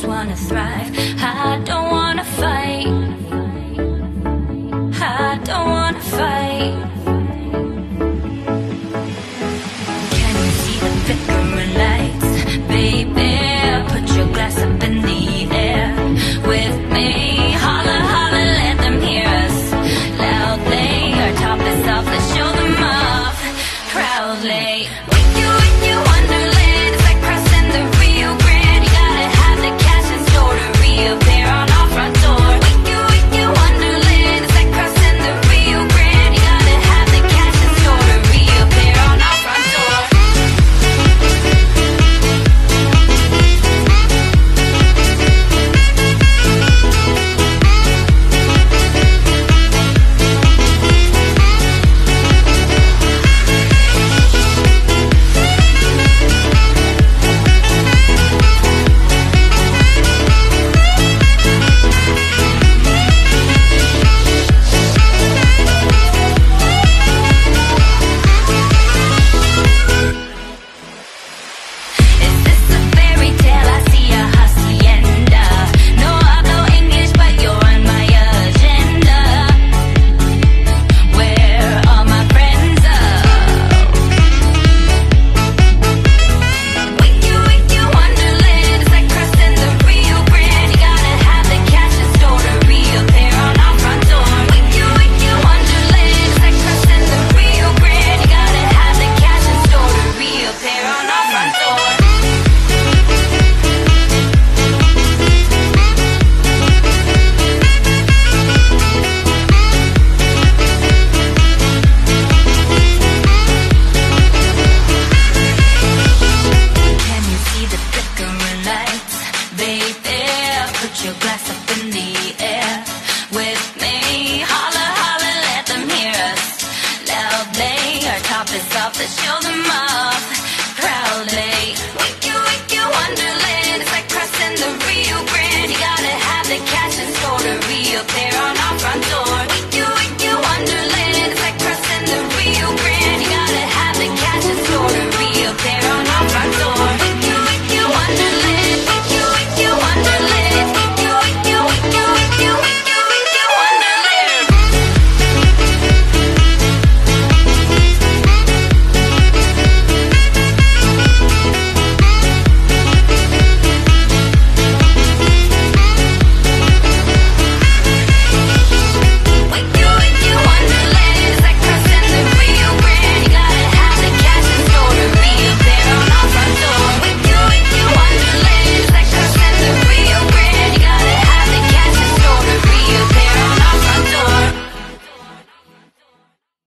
just wanna thrive. I don't wanna fight. I don't wanna fight. Can you see the flickering lights? Baby, put your glass up in the air with me. Holla, holla, let them hear us loudly. Our top is off, let's show them off proudly. With you, Wonderland. It's like crossing the Rio Grande. You gotta have the cash in store to reappear on our front door. With you, Wonderland. It's like crossing the Rio Grande. You gotta have the cash in store to reappear on our front door. Your glass up in the air with me. Holla, holla, let them hear us loudly. Our top is off, let's show them off proudly. With you, Wonderland. It's like crossing the Rio Grande. You gotta have the cash in store to reappear on